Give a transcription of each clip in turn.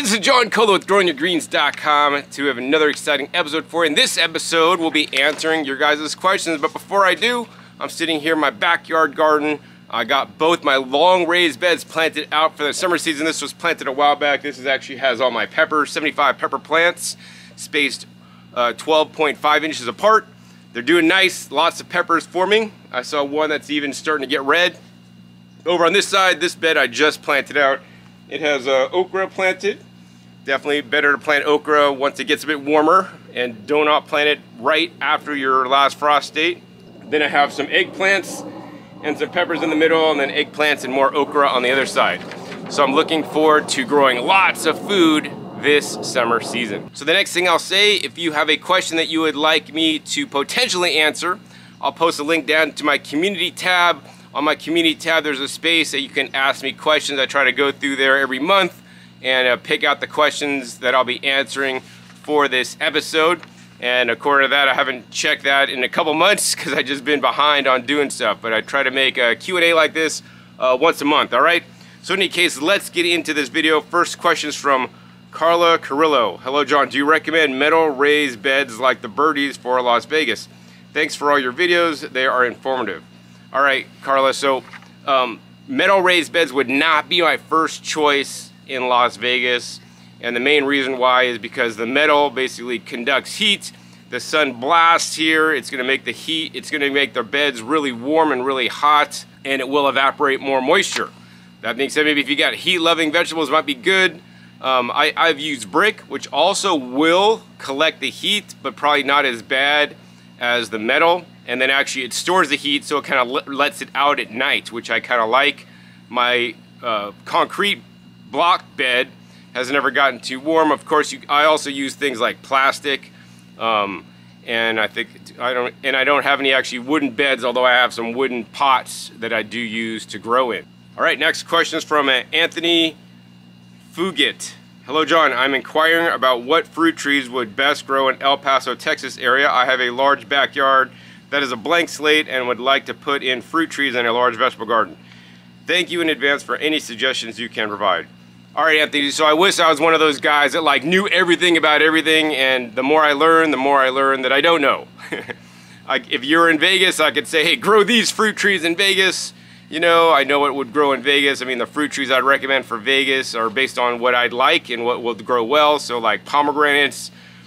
guys, this is John Colo with growingyourgreens.com to have another exciting episode for you. In this episode, we'll be answering your guys' questions, but before I do, I'm sitting here in my backyard garden. I got both my long raised beds planted out for the summer season. This was planted a while back. This actually has all my peppers, 75 pepper plants, spaced 12.5 inches apart. They're doing nice, lots of peppers forming. I saw one that's even starting to get red. Over on this side, this bed I just planted out. It has okra planted. Definitely better to plant okra once it gets a bit warmer, and do not plant it right after your last frost date. Then I have some eggplants and some peppers in the middle, and then eggplants and more okra on the other side. So I'm looking forward to growing lots of food this summer season. So the next thing I'll say, if you have a question that you would like me to potentially answer, I'll post a link down to my community tab. On my community tab, there's a space that you can ask me questions. I try to go through there every month and pick out the questions that I'll be answering for this episode. And according to that, I haven't checked that in a couple months because I've just been behind on doing stuff. But I try to make a Q&A like this once a month, all right? So in any case, let's get into this video. First question is from Carla Carrillo. Hello, John. Do you recommend metal raised beds like the birdies for Las Vegas? Thanks for all your videos. They are informative. All right, Carla, so metal raised beds would not be my first choice in Las Vegas. And the main reason why is because the metal basically conducts heat. The sun blasts here. It's gonna make the heat, it's gonna make their beds really warm and really hot, and it will evaporate more moisture. That being said, maybe if you got heat-loving vegetables, it might be good. I've used brick, which also will collect the heat, but probably not as bad as the metal. And then actually it stores the heat, so it kind of lets it out at night, which I kind of like. My concrete block bed has never gotten too warm. Of course, I also use things like plastic, and I don't have any actually wooden beds, although I have some wooden pots that I do use to grow in. All right, next question is from Anthony Fugit. Hello, John. I'm inquiring about what fruit trees would best grow in El Paso, Texas area. I have a large backyard that is a blank slate and would like to put in fruit trees and a large vegetable garden. Thank you in advance for any suggestions you can provide. All right, Anthony, so I wish I was one of those guys that like knew everything about everything, and the more I learn that I don't know. If you're in Vegas, I could say, hey, grow these fruit trees in Vegas. You know, I know what would grow in Vegas. I mean, the fruit trees I'd recommend for Vegas are based on what I'd like and what will grow well. So like pomegranates,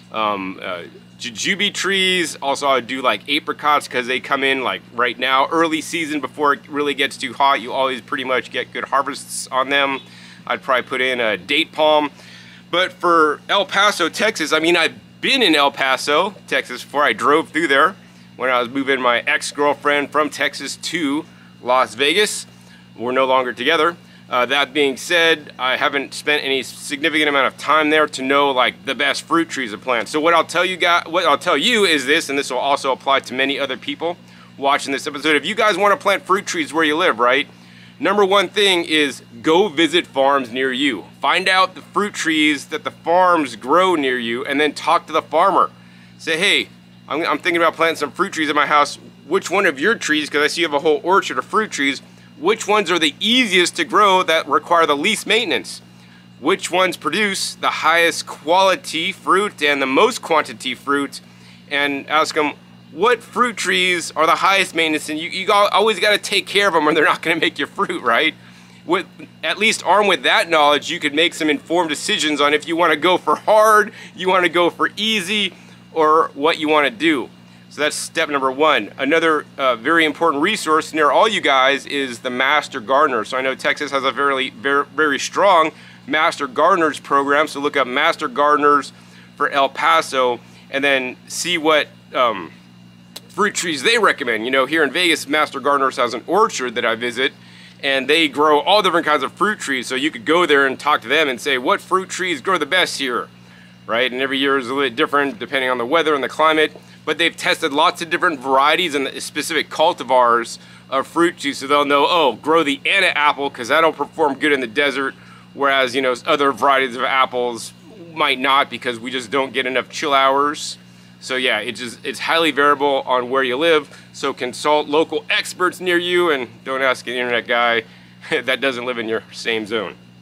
jujube trees. Also, I do like apricots because they come in like right now, early season before it really gets too hot. You always pretty much get good harvests on them. I'd probably put in a date palm. But for El Paso, Texas, I mean, I've been in El Paso, Texas before. I drove through there when I was moving my ex-girlfriend from Texas to Las Vegas. We're no longer together. That being said, I haven't spent any significant amount of time there to know like the best fruit trees to plant. So what I'll tell you is this, and this will also apply to many other people watching this episode. If you guys want to plant fruit trees where you live, right? Number one thing is go visit farms near you. Find out the fruit trees that the farms grow near you, and then talk to the farmer. Say, hey, I'm thinking about planting some fruit trees in my house. Which one of your trees, because I see you have a whole orchard of fruit trees, which ones are the easiest to grow that require the least maintenance? Which ones produce the highest quality fruit and the most quantity fruit? And ask them, what fruit trees are the highest maintenance? And you always got to take care of them or they're not going to make your fruit, right? With at least armed with that knowledge, you could make some informed decisions on if you want to go for hard, you want to go for easy, or what you want to do. So that's step number one. Another very important resource near all you guys is the Master Gardener. So I know Texas has a very strong Master Gardeners program. So look up Master Gardeners for El Paso and then see what fruit trees they recommend. You know, here in Vegas, Master Gardeners has an orchard that I visit, and they grow all different kinds of fruit trees. So you could go there and talk to them and say, what fruit trees grow the best here, right? And every year is a little bit different depending on the weather and the climate. But they've tested lots of different varieties and specific cultivars of fruit trees, so they'll know, oh, grow the Anna apple because that'll perform good in the desert, whereas, you know, other varieties of apples might not because we just don't get enough chill hours. So yeah, it's highly variable on where you live. So consult local experts near you and don't ask an internet guy that doesn't live in your same zone.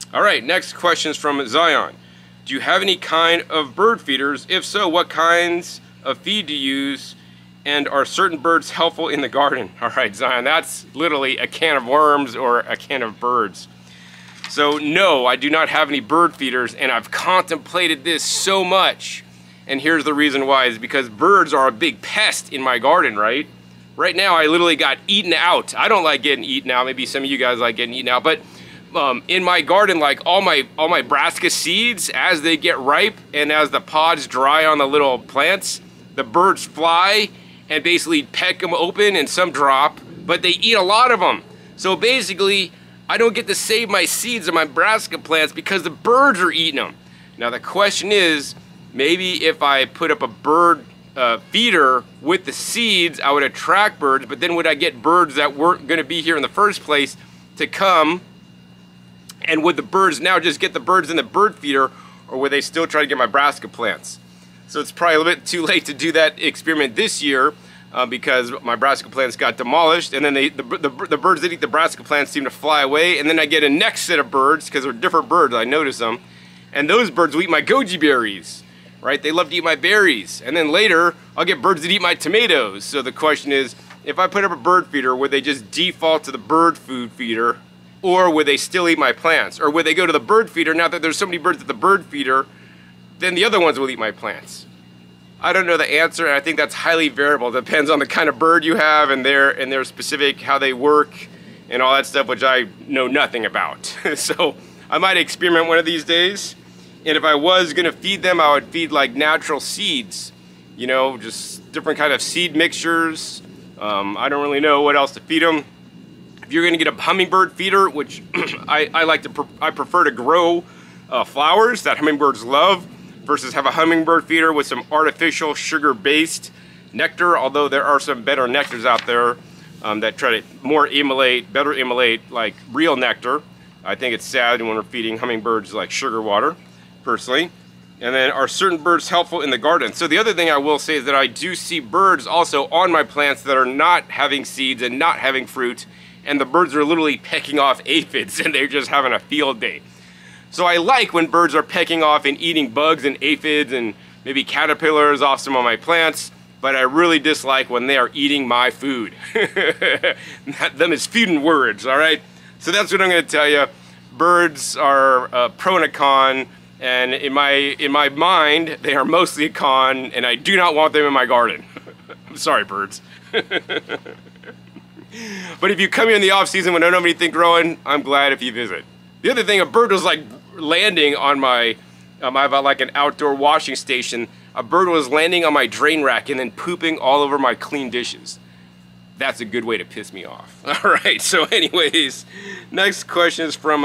All right, next question is from Zion. Do you have any kind of bird feeders? If so, what kinds of feed do you use? And are certain birds helpful in the garden? All right, Zion, that's literally a can of worms or a can of birds. So no, I do not have any bird feeders, and I've contemplated this so much. And here's the reason why, is because birds are a big pest in my garden, right? Right now, I literally got eaten out. I don't like getting eaten out. Maybe some of you guys like getting eaten out, but in my garden, like all my brassica seeds, as they get ripe and as the pods dry on the little plants, the birds fly and basically peck them open, and some drop, but they eat a lot of them. So basically, I don't get to save my seeds of my brassica plants because the birds are eating them. Now the question is, maybe if I put up a bird feeder with the seeds, I would attract birds, but then would I get birds that weren't gonna be here in the first place to come? And would the birds now just get the birds in the bird feeder, or would they still try to get my brassica plants? So it's probably a little bit too late to do that experiment this year because my brassica plants got demolished, and then the birds that eat the brassica plants seem to fly away, and then I get a next set of birds, because they're different birds, I notice them, and those birds will eat my goji berries, right? They love to eat my berries. And then later, I'll get birds that eat my tomatoes. So the question is, if I put up a bird feeder, would they just default to the bird food feeder, or would they still eat my plants? Or would they go to the bird feeder? Now that there's so many birds at the bird feeder, then the other ones will eat my plants. I don't know the answer, and I think that's highly variable. It depends on the kind of bird you have and their specific, how they work and all that stuff, which I know nothing about. So I might experiment one of these days. And if I was gonna feed them, I would feed like natural seeds, you know, just different kind of seed mixtures. I don't really know what else to feed them. If you're gonna get a hummingbird feeder, which I prefer to grow flowers that hummingbirds love, versus have a hummingbird feeder with some artificial sugar-based nectar, although there are some better nectars out there that try to better emulate like real nectar. I think it's sad when we're feeding hummingbirds like sugar water, personally. And then, are certain birds helpful in the garden? So the other thing I will say is that I do see birds also on my plants that are not having seeds and not having fruit, and the birds are literally pecking off aphids, and they're just having a field day. So I like when birds are pecking off and eating bugs and aphids and maybe caterpillars off some of my plants, but I really dislike when they are eating my food. Them is feeding words, all right? So that's what I'm gonna tell you. Birds are pro and a con, and in my mind, they are mostly a con, and I do not want them in my garden. I'm sorry, birds. But if you come here in the off season when I don't have anything growing, I'm glad if you visit. The other thing, a bird was like landing on my, I have like an outdoor washing station. A bird was landing on my drain rack and then pooping all over my clean dishes. That's a good way to piss me off. All right, so anyways, next question is from,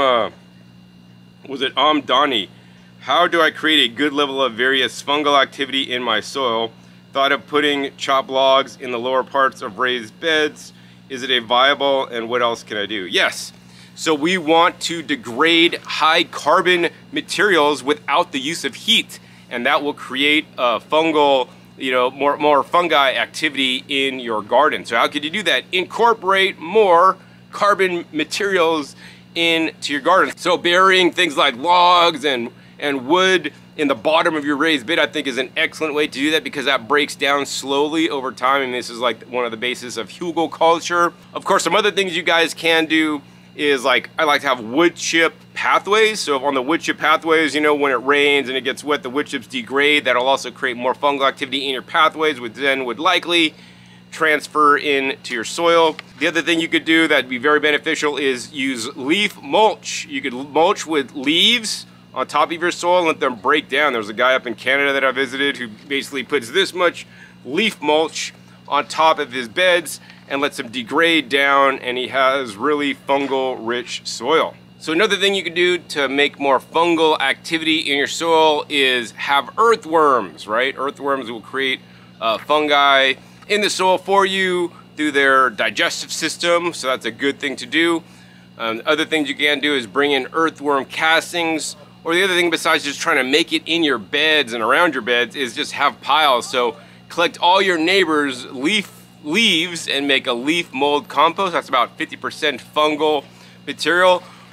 was it Donnie? How do I create a good level of various fungal activity in my soil? Thought of putting chopped logs in the lower parts of raised beds. Is it a viable, and what else can I do? Yes. So we want to degrade high carbon materials without the use of heat, and that will create fungal, you know, more fungi activity in your garden. So how could you do that? Incorporate more carbon materials into your garden. So burying things like logs and wood in the bottom of your raised bed, I think, is an excellent way to do that, because that breaks down slowly over time, and this is like one of the bases of hugelkultur. Of course, some other things you guys can do is, like, I like to have wood chip pathways. So on the wood chip pathways, you know, when it rains and it gets wet, the wood chips degrade. That'll also create more fungal activity in your pathways, which then would likely transfer into your soil. The other thing you could do that'd be very beneficial is use leaf mulch. You could mulch with leaves on top of your soil and let them break down. There's a guy up in Canada that I visited who basically puts this much leaf mulch on top of his beds and lets them degrade down, and he has really fungal rich soil. So another thing you can do to make more fungal activity in your soil is have earthworms, right? Earthworms will create fungi in the soil for you through their digestive system, so that's a good thing to do. Other things you can do is bring in earthworm castings, or the other thing besides just trying to make it in your beds and around your beds is just have piles. So collect all your neighbors' leaves and make a leaf mold compost. That's about 50% fungal material.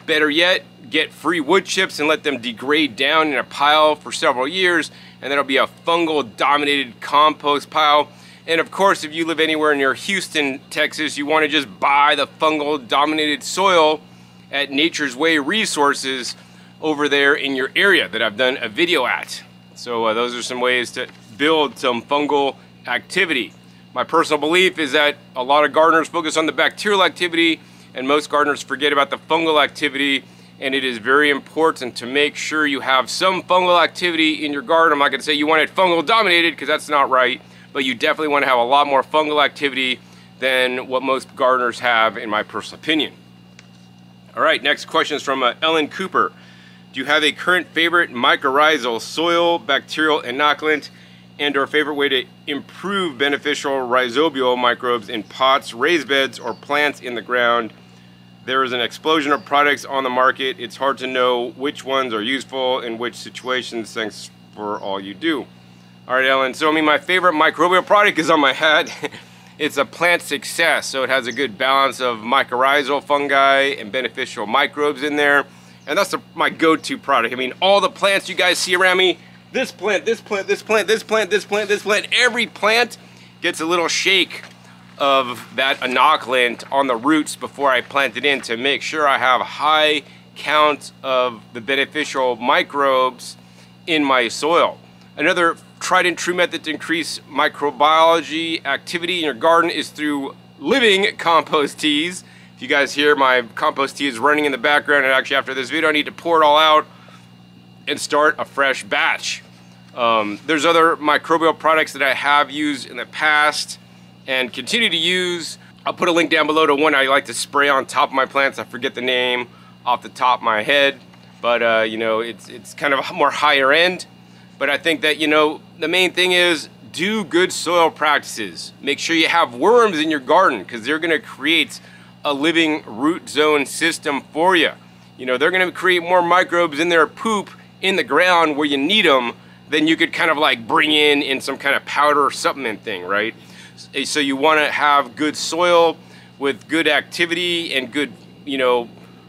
Better yet, get free wood chips and let them degrade down in a pile for several years, and that'll be a fungal dominated compost pile. And of course, if you live anywhere near Houston, Texas, you want to just buy the fungal dominated soil at Nature's Way Resources over there in your area that I've done a video at. So those are some ways to build some fungal activity. My personal belief is that a lot of gardeners focus on the bacterial activity and most gardeners forget about the fungal activity, and it is very important to make sure you have some fungal activity in your garden. I'm not going to say you want it fungal dominated because that's not right, but you definitely want to have a lot more fungal activity than what most gardeners have, in my personal opinion. All right, next question is from Ellen Cooper. Do you have a current favorite mycorrhizal soil bacterial inoculant and or favorite way to improve beneficial rhizobial microbes in pots, raised beds, or plants in the ground? There is an explosion of products on the market. It's hard to know which ones are useful in which situations. Thanks for all you do. All right, Ellen, so my favorite microbial product is on my hat. It's a Plant Success, so it has a good balance of mycorrhizal fungi and beneficial microbes in there. And that's my go-to product. I mean, all the plants you guys see around me, this plant, this plant, this plant, this plant, this plant, this plant, every plant gets a little shake of that inoculant on the roots before I plant it in to make sure I have a high count of the beneficial microbes in my soil. Another tried and true method to increase microbiology activity in your garden is through living compost teas. If you guys hear my compost tea is running in the background, and actually after this video I need to pour it all out and start a fresh batch. There's other microbial products that I have used in the past and continue to use. I'll put a link down below to one I like to spray on top of my plants. I forget the name off the top of my head, but you know, it's kind of more higher end. But I think that, you know, the main thing is do good soil practices. Make sure you have worms in your garden because they're going to create a living root zone system for you. You know, they're going to create more microbes in their poop in the ground where you need them than you could kind of like bring in some kind of powder supplement thing, right? So you want to have good soil with good activity and good, you know,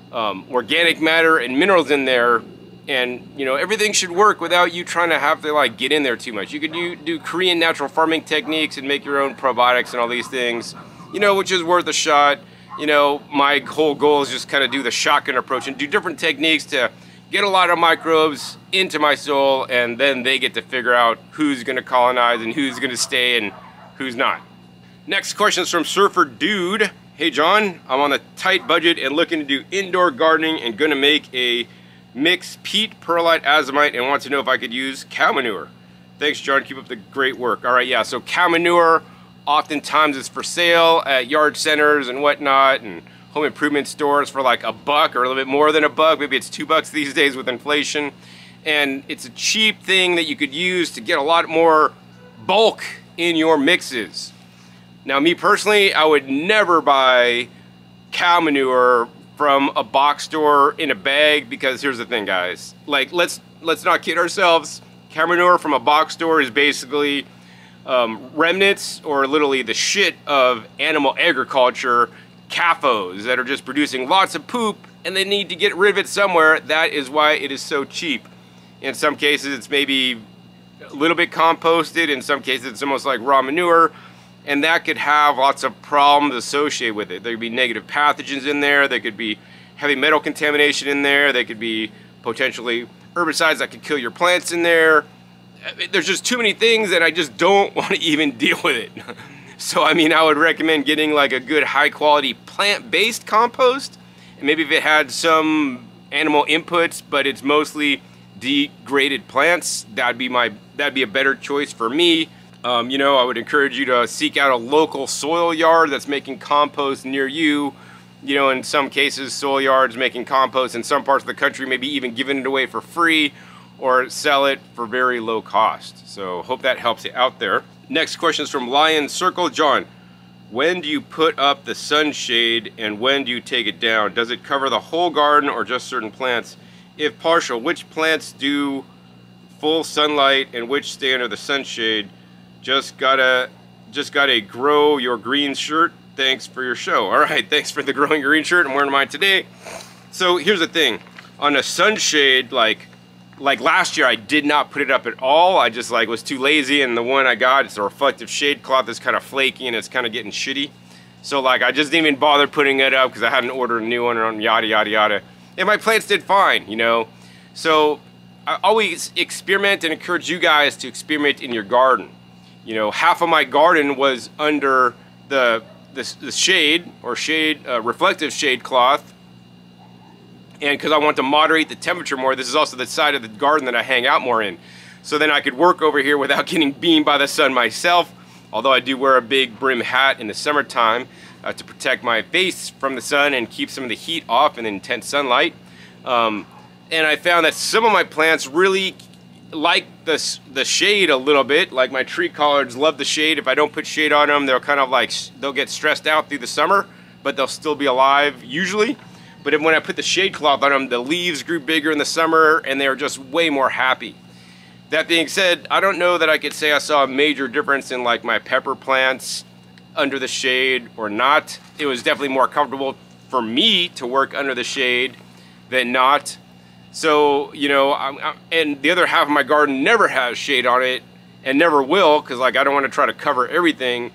organic matter and minerals in there. And, you know, everything should work without you trying to have to like get in there too much. You could do Korean natural farming techniques and make your own probiotics and all these things, you know, which is worth a shot. You know, my whole goal is just kind of do the shotgun approach and do different techniques to get a lot of microbes into my soil, and then they get to figure out who's going to colonize and who's going to stay and who's not. Next question is from Surfer Dude. Hey John, I'm on a tight budget and looking to do indoor gardening and going to make a mix peat, perlite, azomite, and want to know if I could use cow manure. Thanks John, keep up the great work. All right, yeah, so cow manure oftentimes is for sale at yard centers and whatnot and home improvement stores for like $1 or a little bit more than $1. Maybe it's $2 these days with inflation. And it's a cheap thing that you could use to get a lot more bulk in your mixes. Now me personally, I would never buy cow manure from a box store in a bag, because here's the thing guys, like let's not kid ourselves. Cow manure from a box store is basically remnants or literally the shit of animal agriculture, CAFOs that are just producing lots of poop and they need to get rid of it somewhere. That is why it is so cheap. In some cases it's maybe a little bit composted, in some cases it's almost like raw manure, and that could have lots of problems associated with it. There could be negative pathogens in there, there could be heavy metal contamination in there, there could be potentially herbicides that could kill your plants in there. There's just too many things that I just don't want to even deal with it. So I mean, I would recommend getting like a good high quality plant-based compost, and maybe if it had some animal inputs but it's mostly degraded plants, that'd be a better choice for me. You know, I would encourage you to seek out a local soil yard that's making compost near you. You know, in some cases, soil yards making compost in some parts of the country, maybe even giving it away for free or sell it for very low cost. So hope that helps you out there. Next question is from Lion Circle. John, when do you put up the sunshade and when do you take it down? Does it cover the whole garden or just certain plants? If partial, which plants do full sunlight and which stay under the sunshade? Just gotta grow your green shirt. Thanks for your show. All right, thanks for the growing green shirt. I'm wearing mine today. So here's the thing, on a sunshade, like last year, I did not put it up at all. I just like was too lazy, and the one I got, it's a reflective shade cloth that's kind of flaky and it's kind of getting shitty. So like I just didn't even bother putting it up because I hadn't ordered a new one and yada yada yada. And my plants did fine, you know. So I always experiment and encourage you guys to experiment in your garden. You know, half of my garden was under the shade or reflective shade cloth, and because I want to moderate the temperature more, this is also the side of the garden that I hang out more in. So then I could work over here without getting beamed by the sun myself, although I do wear a big brim hat in the summertime to protect my face from the sun and keep some of the heat off in intense sunlight. And I found that some of my plants really like the shade a little bit. Like my tree collards love the shade. If I don't put shade on them, they'll kind of like, they'll get stressed out through the summer, but they'll still be alive usually. But when I put the shade cloth on them, the leaves grew bigger in the summer and they're just way more happy. That being said, I don't know that I could say I saw a major difference in like my pepper plants under the shade or not. It was definitely more comfortable for me to work under the shade than not. So, you know, and the other half of my garden never has shade on it and never will, because like I don't want to try to cover everything.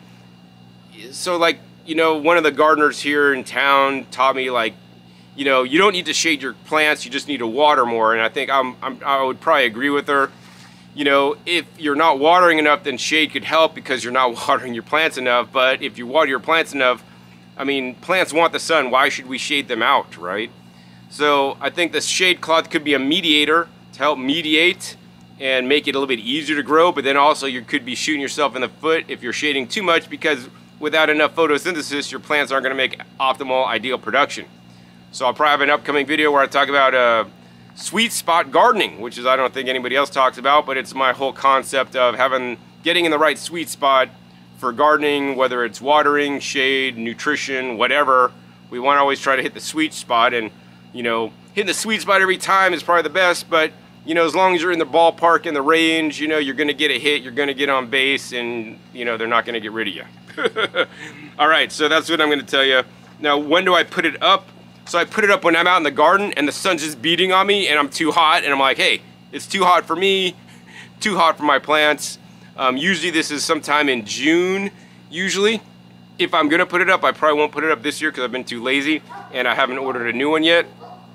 So like, you know, one of the gardeners here in town taught me like, you know, you don't need to shade your plants, you just need to water more. And I think I would probably agree with her. You know, if you're not watering enough, then shade could help because you're not watering your plants enough. But if you water your plants enough, I mean, plants want the sun. Why should we shade them out, right? So I think the shade cloth could be a mediator to help mediate and make it a little bit easier to grow. But then also you could be shooting yourself in the foot if you're shading too much, because without enough photosynthesis, your plants aren't going to make optimal, ideal production. So I'll probably have an upcoming video where I talk about sweet spot gardening, which is I don't think anybody else talks about, but it's my whole concept of getting in the right sweet spot for gardening, whether it's watering, shade, nutrition, whatever. We want to always try to hit the sweet spot, and you know, hitting the sweet spot every time is probably the best, but you know, as long as you're in the ballpark, in the range, you know, you're going to get a hit, you're going to get on base, and you know, they're not going to get rid of you. All right, so that's what I'm going to tell you. Now, when do I put it up? So I put it up when I'm out in the garden and the sun's just beating on me and I'm too hot, and I'm like, hey, it's too hot for me, too hot for my plants. Usually this is sometime in June, usually. If I'm gonna put it up, I probably won't put it up this year because I've been too lazy and I haven't ordered a new one yet.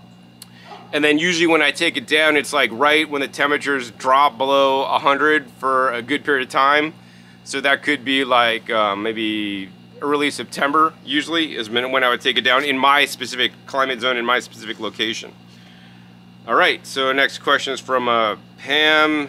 And then usually when I take it down, it's like right when the temperatures drop below 100 for a good period of time. So that could be like maybe early September, usually, is when I would take it down in my specific climate zone, in my specific location. All right, so next question is from Pam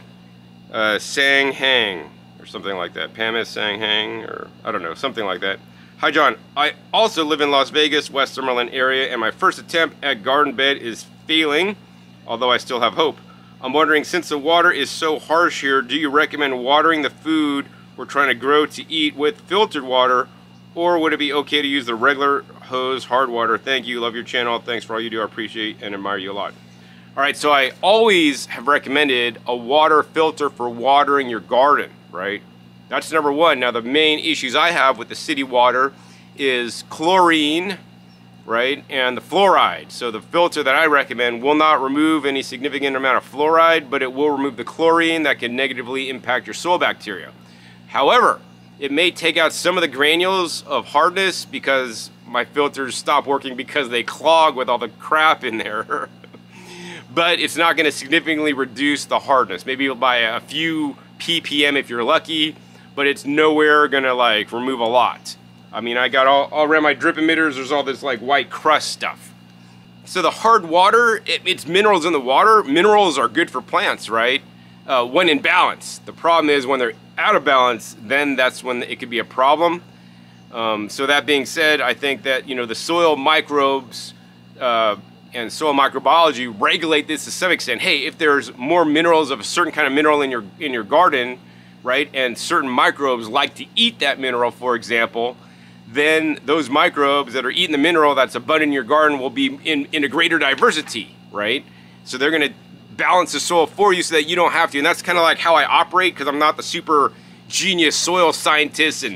Sang-Hang, or something like that. Pam S. Sang-Hang, or I don't know, something like that. Hi, John. I also live in Las Vegas, West Summerlin area, and my first attempt at garden bed is failing, although I still have hope. I'm wondering, since the water is so harsh here, do you recommend watering the food we're trying to grow to eat with filtered water, or would it be okay to use the regular hose hard water? Thank you, love your channel, thanks for all you do, I appreciate and admire you a lot. All right, so I always have recommended a water filter for watering your garden, right? That's number one. Now the main issues I have with the city water is chlorine, right, and the fluoride. So the filter that I recommend will not remove any significant amount of fluoride, but it will remove the chlorine that can negatively impact your soil bacteria. However, it may take out some of the granules of hardness because my filters stop working because they clog with all the crap in there. But it's not going to significantly reduce the hardness, maybe by a few ppm if you're lucky, but it's nowhere going to like remove a lot. I mean, I got all around my drip emitters, there's all this like white crust stuff. So the hard water, it's minerals in the water. Minerals are good for plants, right? When in balance. The problem is when they're out of balance, then that's when it could be a problem. So that being said, I think that, you know, the soil microbes and soil microbiology regulate this to some extent. Hey, if there's more minerals of a certain kind of mineral in your garden, right, and certain microbes like to eat that mineral, for example, then those microbes that are eating the mineral that's abundant in your garden will be in a greater diversity, right? So they're going to balance the soil for you so that you don't have to. And that's kind of like how I operate, because I'm not the super genius soil scientist and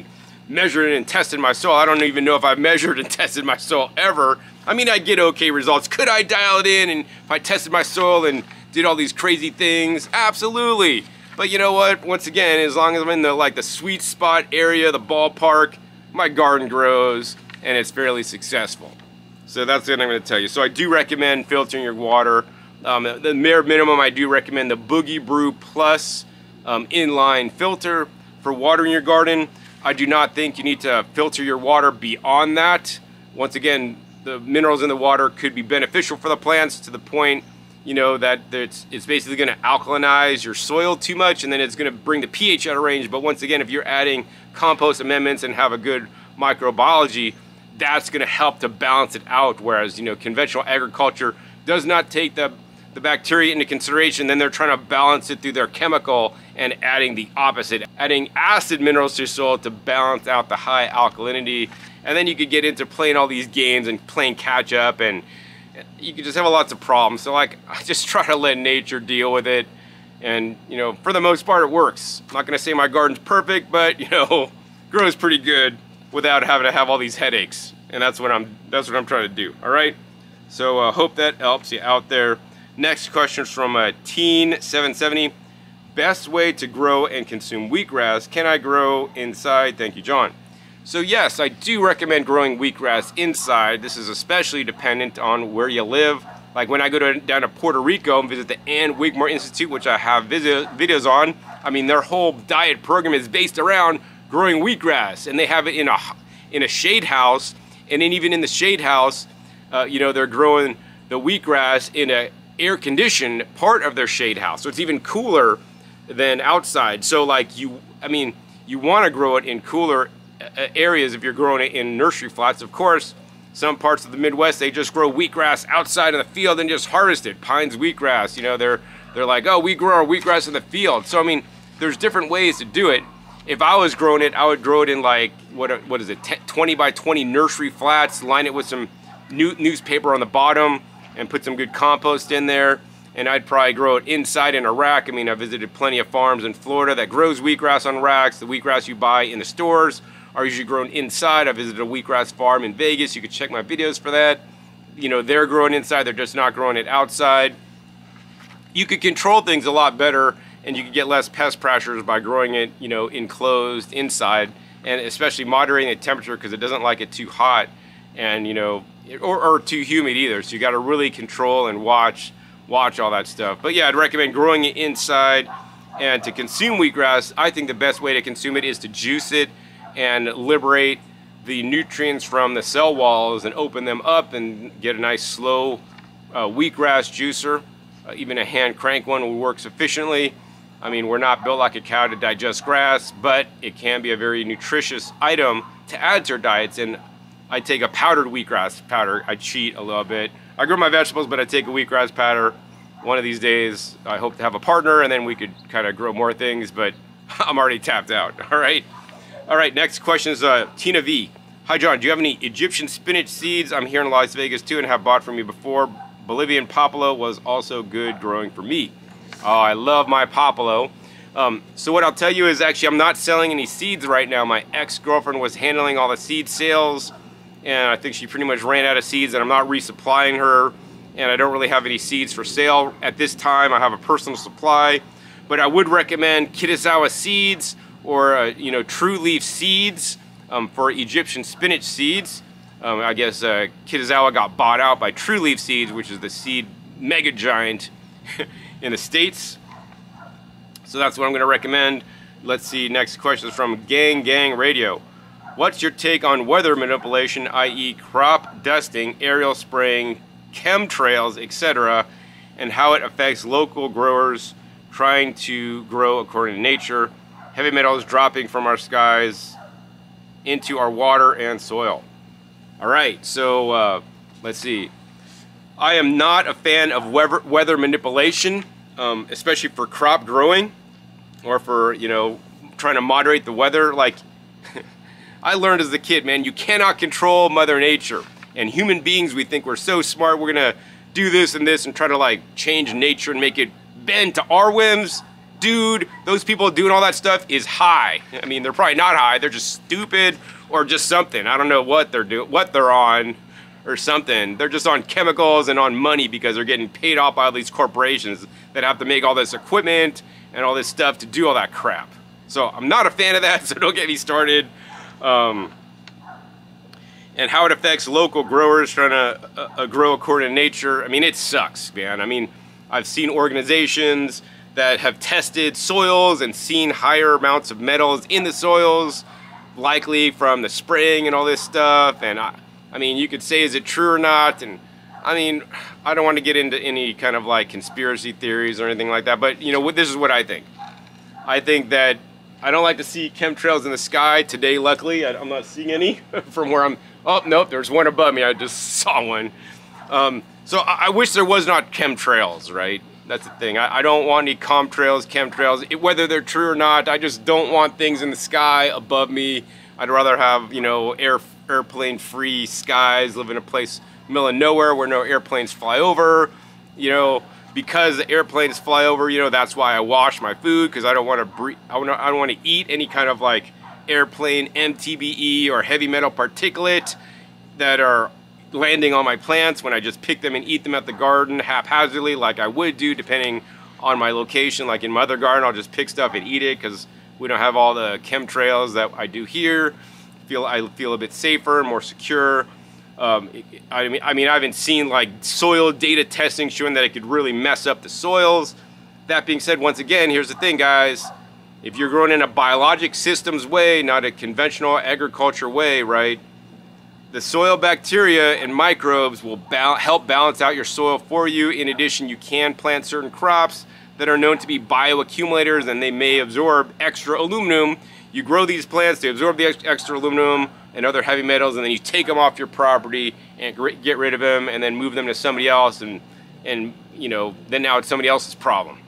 measured and tested my soil. I don't even know if I've measured and tested my soil ever. I mean, I get okay results. Could I dial it in and if I tested my soil and did all these crazy things? Absolutely. But you know what? Once again, as long as I'm in the sweet spot area, the ballpark, my garden grows and it's fairly successful. So that's what I'm going to tell you. So I do recommend filtering your water. The bare minimum, I do recommend the Boogie Brew Plus inline filter for watering your garden. I do not think you need to filter your water beyond that. Once again, the minerals in the water could be beneficial for the plants to the point, you know, that it's basically going to alkalinize your soil too much, and then it's going to bring the pH out of range. But once again, if you're adding compost amendments and have a good microbiology, that's going to help to balance it out. Whereas, you know, conventional agriculture does not take the bacteria into consideration. Then they're trying to balance it through their chemical and adding the opposite, adding acid minerals to your soil to balance out the high alkalinity. And then you could get into playing all these games and playing catch up, and you could just have lots of problems. So like, I just try to let nature deal with it. And, you know, for the most part, it works. I'm not going to say my garden's perfect, but, you know, grows pretty good without having to have all these headaches. And that's what I'm trying to do. All right. So hope that helps you out there. Next question is from Teen770. Best way to grow and consume wheatgrass. Can I grow inside? Thank you, John. So yes, I do recommend growing wheatgrass inside. This is especially dependent on where you live. Like when I go down to Puerto Rico and visit the Ann Wigmore Institute, which I have videos on, I mean, their whole diet program is based around growing wheatgrass, and they have it in a shade house. And then even in the shade house, you know, they're growing the wheatgrass in a air-conditioned part of their shade house. So it's even cooler than outside. So like you want to grow it in cooler areas if you're growing it in nursery flats. Of course, some parts of the Midwest, they just grow wheatgrass outside in the field and just harvest it. Pines wheatgrass, you know, they're like, oh, we grow our wheatgrass in the field. So I mean, there's different ways to do it. If I was growing it, I would grow it in like, what is it, 20 by 20 nursery flats, line it with some newspaper on the bottom, and put some good compost in there. And I'd probably grow it inside in a rack. I mean, I visited plenty of farms in Florida that grows wheatgrass on racks. The wheatgrass you buy in the stores are usually grown inside. I visited a wheatgrass farm in Vegas. You could check my videos for that. You know, they're growing inside. They're just not growing it outside. You could control things a lot better, and you could get less pest pressures by growing it, you know, enclosed inside, and especially moderating the temperature because it doesn't like it too hot and, you know, or too humid either. So you got to really control and watch all that stuff. But yeah, I'd recommend growing it inside. And to consume wheatgrass, I think the best way to consume it is to juice it and liberate the nutrients from the cell walls and open them up and get a nice slow wheatgrass juicer. Even a hand crank one will work sufficiently. I mean, we're not built like a cow to digest grass, but it can be a very nutritious item to add to our diets. And I take a powdered wheatgrass powder. I cheat a little bit. I grow my vegetables, but I take a wheatgrass powder. One of these days, I hope to have a partner, and then we could kind of grow more things, but I'm already tapped out. All right. All right, next question is Tina V. Hi, John. Do you have any Egyptian spinach seeds? I'm here in Las Vegas, too, and have bought from you before. Bolivian popolo was also good growing for me. Oh, I love my popolo. So what I'll tell you is actually I'm not selling any seeds right now. My ex-girlfriend was handling all the seed sales, and I think she pretty much ran out of seeds, and I'm not resupplying her, and I don't really have any seeds for sale at this time. I have a personal supply, but I would recommend Kitazawa seeds or you know, True Leaf seeds for Egyptian spinach seeds. I guess Kitazawa got bought out by True Leaf Seeds, which is the seed mega giant in the States. So that's what I'm going to recommend. Let's see, next question is from Gang Radio. What's your take on weather manipulation, i.e. crop dusting, aerial spraying, chemtrails, etc., and how it affects local growers trying to grow according to nature? Heavy metals dropping from our skies into our water and soil. All right, so let's see. I am not a fan of weather manipulation, especially for crop growing or for, you know, trying to moderate the weather. Like, I learned as a kid, man, you cannot control Mother Nature. And human beings, we think we're so smart, we're gonna do this and this and try to like change nature and make it bend to our whims. dude, those people doing all that stuff is high. I mean, they're probably not high, they're just stupid or just something. I don't know what they're doing, what they're on or something. They're just on chemicals and on money because they're getting paid off by all these corporations that have to make all this equipment and all this stuff to do all that crap. So I'm not a fan of that, so don't get me started. And how it affects local growers trying to grow according to nature. I mean, it sucks, man. I mean, I've seen organizations that have tested soils and seen higher amounts of metals in the soils, likely from the spraying and all this stuff. And I mean, you could say, is it true or not? And I mean, I don't want to get into any kind of like conspiracy theories or anything like that, but you know, this is what I think. I think that I don't like to see chemtrails in the sky. Today, luckily, I'm not seeing any from where I'm. Oh, nope, there's one above me. I just saw one. So I wish there was not chemtrails, right? That's the thing. I don't want any chemtrails, whether they're true or not. I just don't want things in the sky above me. I'd rather have, you know, airplane-free skies, live in a place middle of nowhere where no airplanes fly over, you know. Because the airplanes fly over, you know, that's why I wash my food, because I don't want to breathe. I don't want to eat any kind of like airplane MTBE or heavy metal particulate that are landing on my plants when I just pick them and eat them at the garden haphazardly, like I would do depending on my location. Like in my other garden, I'll just pick stuff and eat it because we don't have all the chemtrails that I do here. I feel a bit safer, more secure. I mean, I haven't seen like soil data testing showing that it could really mess up the soils. That being said, once again, here's the thing, guys. If you're growing in a biologic systems way, not a conventional agriculture way, right? The soil bacteria and microbes will help balance out your soil for you. In addition, you can plant certain crops that are known to be bioaccumulators, and they may absorb extra aluminum. You grow these plants to absorb the extra aluminum and other heavy metals, and then you take them off your property and get rid of them and then move them to somebody else, and you know, then now it's somebody else's problem.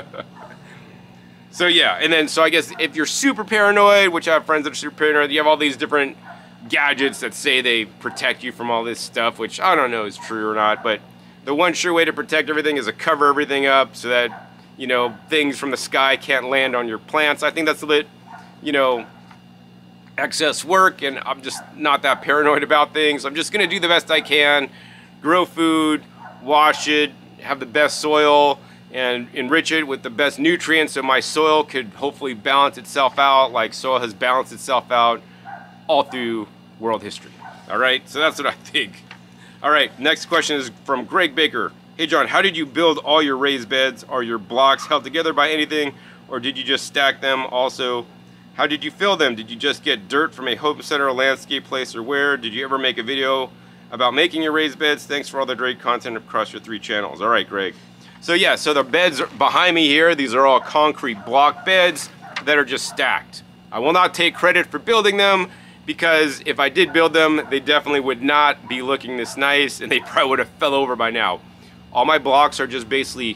So yeah, and then so I guess if you're super paranoid, which I have friends that are super paranoid, you have all these different gadgets that say they protect you from all this stuff, which I don't know is true or not, but the one sure way to protect everything is to cover everything up so that, you know, things from the sky can't land on your plants. I think that's a bit, you know, excess work, and I'm just not that paranoid about things. I'm just gonna do the best I can, grow food, wash it, have the best soil, and enrich it with the best nutrients so my soil could hopefully balance itself out like soil has balanced itself out all through world history. All right, so that's what I think. All right, next question is from Greg Baker. Hey John, how did you build all your raised beds? Are your blocks held together by anything, or did you just stack them? Also, how did you fill them? Did you just get dirt from a home center or landscape place, or where? Did you ever make a video about making your raised beds? Thanks for all the great content across your 3 channels. All right, Greg. So yeah, so the beds behind me here, these are all concrete block beds that are just stacked. I will not take credit for building them, because if I did build them, they definitely would not be looking this nice, and they probably would have fell over by now. All my blocks are just basically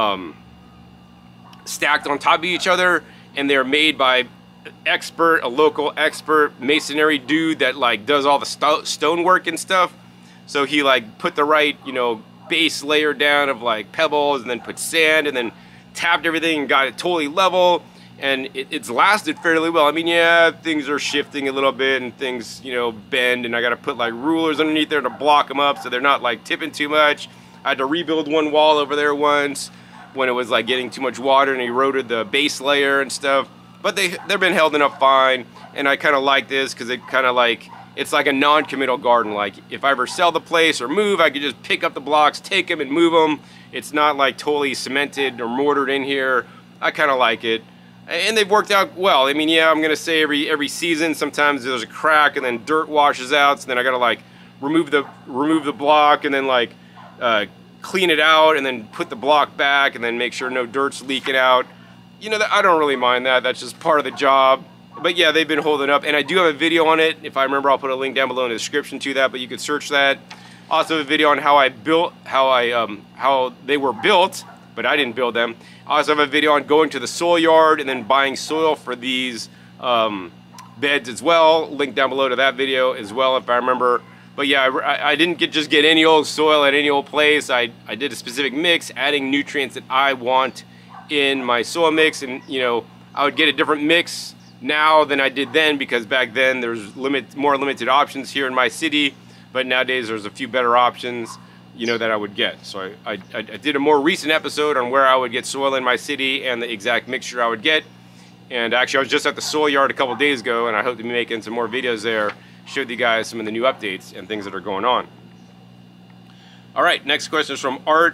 stacked on top of each other, and they're made by a local expert masonry dude that like does all the stonework and stuff. So he like put the right, you know, base layer down of like pebbles, and then put sand, and then tapped everything and got it totally level, and it's lasted fairly well. I mean, yeah, things are shifting a little bit and things, you know, bend, and I got to put like rulers underneath there to block them up so they're not like tipping too much. I had to rebuild one wall over there once when it was like getting too much water and eroded the base layer and stuff. But they've been holding up fine, and I kind of like this because it kind of like, it's like a non-committal garden. Like if I ever sell the place or move, I could just pick up the blocks, take them and move them. It's not like totally cemented or mortared in here. I kind of like it, and they've worked out well. I mean, yeah, I'm gonna say every season sometimes there's a crack and then dirt washes out, so then I gotta like remove the block and then like clean it out and then put the block back and then make sure no dirt's leaking out. You know, I don't really mind that. That's just part of the job. But yeah, they've been holding up, and I do have a video on it. If I remember, I'll put a link down below in the description to that, but you can search that. Also a video on how I built, how they were built, but I didn't build them. I also have a video on going to the soil yard and then buying soil for these beds as well. Link down below to that video as well, if I remember. But yeah, I didn't just get any old soil at any old place. I did a specific mix, adding nutrients that I want in my soil mix, and you know, I would get a different mix now than I did then, because back then there's more limited options here in my city, but nowadays there's a few better options, you know, that I would get. So I did a more recent episode on where I would get soil in my city and the exact mixture I would get. And actually I was just at the soil yard a couple days ago, and I hope to be making some more videos there, showed you guys some of the new updates and things that are going on. All right, next question is from Art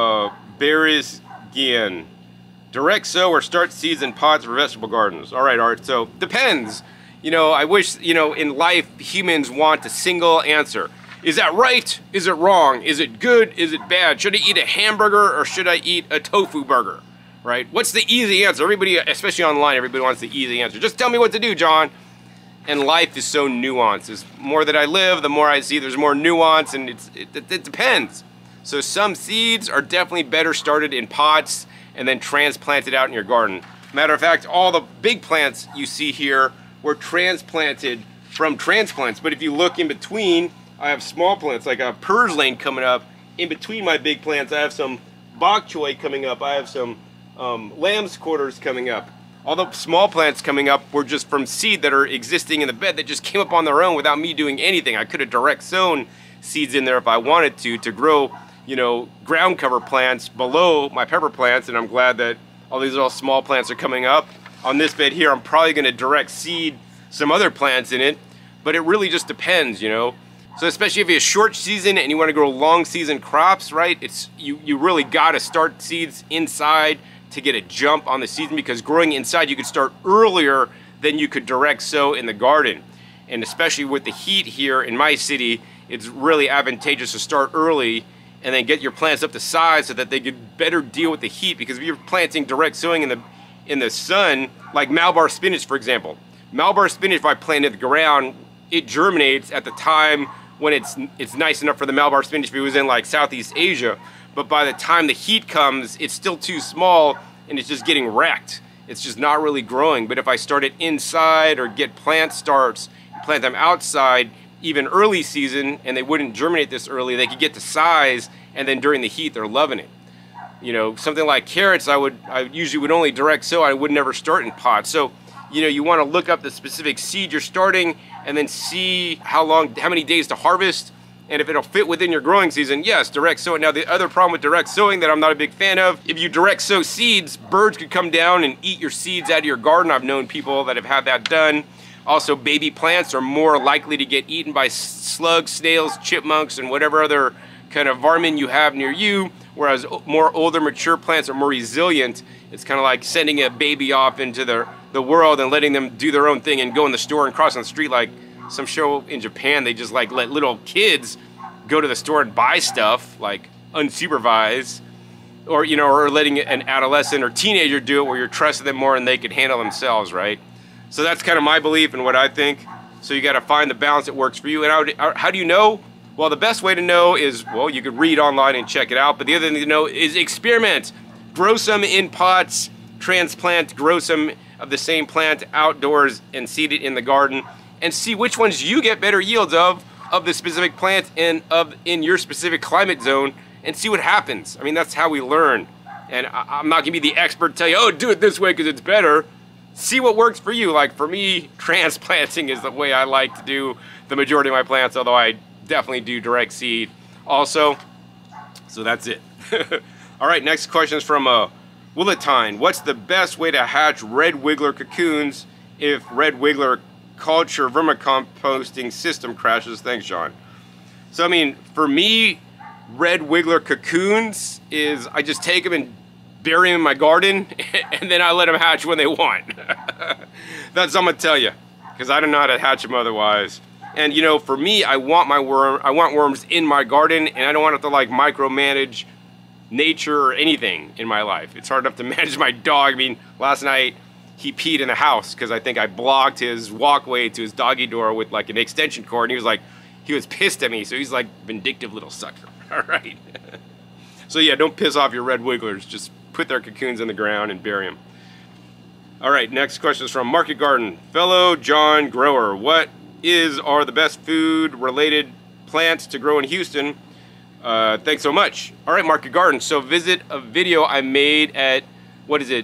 Berisgian. Direct sow or start seeds in pots for vegetable gardens? All right, Art, so depends. You know, I wish, you know, in life humans want a single answer. Is that right? Is it wrong? Is it good? Is it bad? Should I eat a hamburger or should I eat a tofu burger? Right? What's the easy answer? Everybody, especially online, everybody wants the easy answer. Just tell me what to do, John. And life is so nuanced. The more that I live, the more I see there's more nuance, and it depends. So some seeds are definitely better started in pots and then transplanted out in your garden. Matter of fact, all the big plants you see here were transplanted from transplants. But if you look in between, I have small plants, like a purslane coming up. In between my big plants, I have some bok choy coming up. I have some lamb's quarters coming up. All the small plants coming up were just from seed that are existing in the bed that just came up on their own without me doing anything. I could have direct sown seeds in there if I wanted to grow, you know, ground cover plants below my pepper plants, and I'm glad that all these little small plants are coming up. On this bed here, I'm probably going to direct seed some other plants in it, but it really just depends, you know. So especially if you have a short season and you want to grow long season crops, right? You really got to start seeds inside to get a jump on the season, because growing inside you could start earlier than you could direct sow in the garden. And especially with the heat here in my city, it's really advantageous to start early and then get your plants up to size so that they could better deal with the heat. Because if you're planting direct sowing in the sun, like Malabar spinach, for example. Malabar spinach, if I plant it in the ground, it germinates at the time when it's nice enough for the Malabar spinach if it was in like Southeast Asia. But by the time the heat comes, it's still too small and it's just getting wrecked. It's just not really growing. But if I start it inside or get plant starts, plant them outside, even early season, and they wouldn't germinate this early, they could get to size, and then during the heat, they're loving it. You know, something like carrots, I usually would only direct sow. I would never start in pots. So, you know, you want to look up the specific seed you're starting and then see how many days to harvest, and if it'll fit within your growing season, yes, direct sow it. Now, the other problem with direct sowing that I'm not a big fan of, if you direct sow seeds, birds could come down and eat your seeds out of your garden. I've known people that have had that done. Also, baby plants are more likely to get eaten by slugs, snails, chipmunks, and whatever other kind of vermin you have near you, whereas more older, mature plants are more resilient. It's kind of like sending a baby off into the world and letting them do their own thing and go in the store and cross on the street. Like some show in Japan, they just like let little kids go to the store and buy stuff, like unsupervised, or, you know, or letting an adolescent or teenager do it where you're trusting them more and they could handle themselves, right? So that's kind of my belief and what I think. So you got to find the balance that works for you. And how do you know? Well, the best way to know is, well, you could read online and check it out. But the other thing to know is experiment. Grow some in pots, transplant, grow some of the same plant outdoors and seed it in the garden, and see which ones you get better yields of the specific plant and in your specific climate zone, and see what happens. I mean, that's how we learn. And I'm not gonna be the expert to tell you, oh, do it this way because it's better. See what works for you. Like for me, transplanting is the way I like to do the majority of my plants, although I definitely do direct seed also. So that's it. All right, next question is from Willetine. What's the best way to hatch red wiggler cocoons if red wiggler culture vermicomposting system crashes? Thanks, John. So, I mean, for me, red wiggler cocoons is I just take them and bury them in my garden, and then I let them hatch when they want. That's what I'm gonna tell you, because I don't know how to hatch them otherwise. And you know, for me, I want worms in my garden, and I don't want to like micromanage nature or anything in my life. It's hard enough to manage my dog. I mean, last night he peed in the house because I think I blocked his walkway to his doggy door with like an extension cord, and he was pissed at me. So he's like vindictive little sucker. All right. So yeah, don't piss off your red wigglers. Just put their cocoons in the ground and bury them. All right, next question is from Market Garden. Fellow John Grower, what are the best food related plants to grow in Houston? Thanks so much. All right, Market Garden. So visit a video I made at what is it?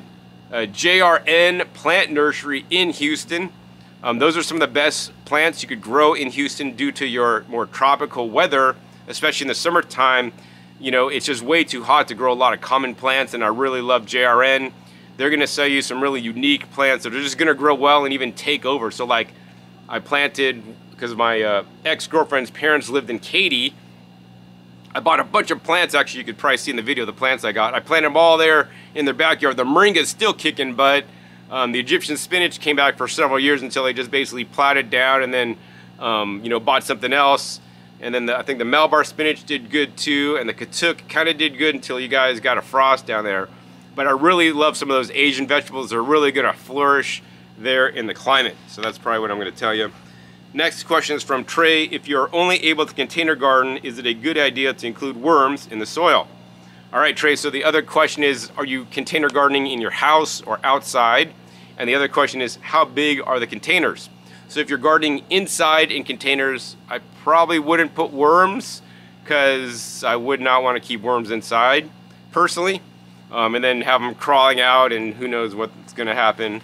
JRN Plant Nursery in Houston. Those are some of the best plants you could grow in Houston due to your more tropical weather, especially in the summertime. You know, it's just way too hot to grow a lot of common plants, and I really love JRN. They're gonna sell you some really unique plants that are just gonna grow well and even take over. So like, I planted, because my ex-girlfriend's parents lived in Katy, I bought a bunch of plants. Actually, you could probably see in the video the plants I got. I planted them all there in their backyard. The moringa is still kicking butt. The Egyptian spinach came back for several years until they just basically plowed it down and then, you know, bought something else. And then I think the Malabar spinach did good too, and the katuk kind of did good until you guys got a frost down there. But I really love some of those Asian vegetables. They're really gonna flourish there in the climate. So that's probably what I'm gonna tell you. Next question is from Trey. If you're only able to container garden, is it a good idea to include worms in the soil? All right, Trey, so the other question is, are you container gardening in your house or outside? And the other question is, how big are the containers? So if you're gardening inside in containers, I probably wouldn't put worms, because I would not want to keep worms inside, personally, and then have them crawling out and who knows what's gonna happen.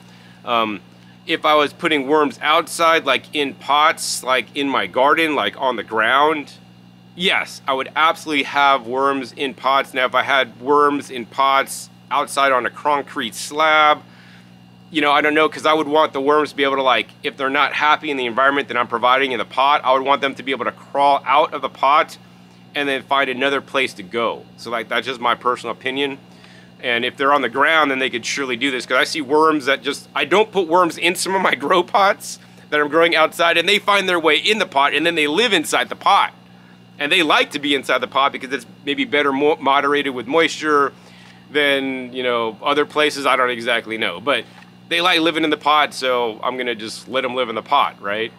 If I was putting worms outside, like in pots, like in my garden, like on the ground, yes, I would absolutely have worms in pots. Now, if I had worms in pots outside on a concrete slab, you know, I don't know, because I would want the worms to be able to, like, if they're not happy in the environment that I'm providing in the pot, I would want them to be able to crawl out of the pot and then find another place to go. So, like, that's just my personal opinion. And if they're on the ground, then they could surely do this, because I see worms that just, I don't put worms in some of my grow pots that I'm growing outside, and they find their way in the pot, and then they live inside the pot. And they like to be inside the pot because it's maybe better moderated with moisture than, you know, other places. I don't exactly know, but they like living in the pot, so I'm gonna just let them live in the pot, right?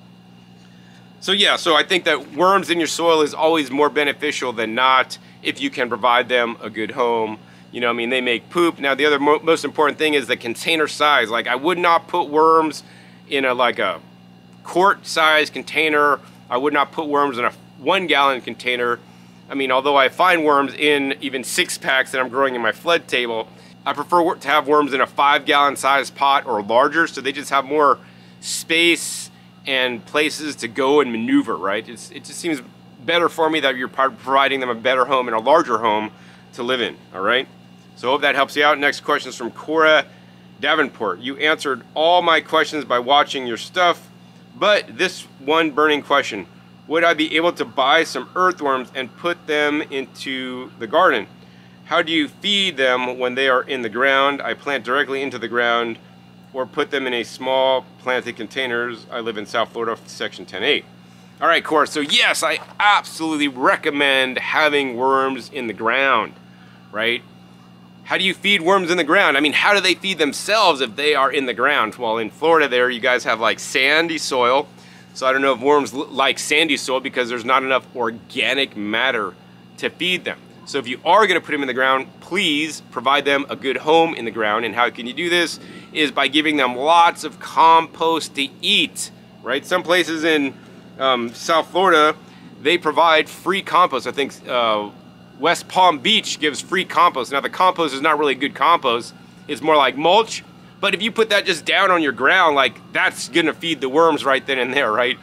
So yeah, so I think that worms in your soil is always more beneficial than not if you can provide them a good home. You know, I mean, they make poop. Now, the other most important thing is the container size. Like, I would not put worms in like a quart-sized container. I would not put worms in a 1-gallon container. I mean, although I find worms in even 6-packs that I'm growing in my flood table, I prefer to have worms in a 5-gallon size pot or larger, so they just have more space and places to go and maneuver, right? It just seems better for me that you're providing them a better home and a larger home to live in, all right? So I hope that helps you out. Next question is from Cora Davenport. You answered all my questions by watching your stuff, but this one burning question: would I be able to buy some earthworms and put them into the garden? How do you feed them when they are in the ground? I plant directly into the ground or put them in a small planted containers. I live in South Florida, section 10A. All right, Cora, so yes, I absolutely recommend having worms in the ground, right? How do you feed worms in the ground? I mean, how do they feed themselves if they are in the ground? Well, in Florida there, you guys have like sandy soil. So I don't know if worms like sandy soil because there's not enough organic matter to feed them. So if you are gonna put them in the ground, please provide them a good home in the ground. And how can you do this? Is by giving them lots of compost to eat, right? Some places in South Florida, they provide free compost. I think West Palm Beach gives free compost. Now, the compost is not really good compost. It's more like mulch. But if you put that just down on your ground, like, that's gonna feed the worms right then and there, right?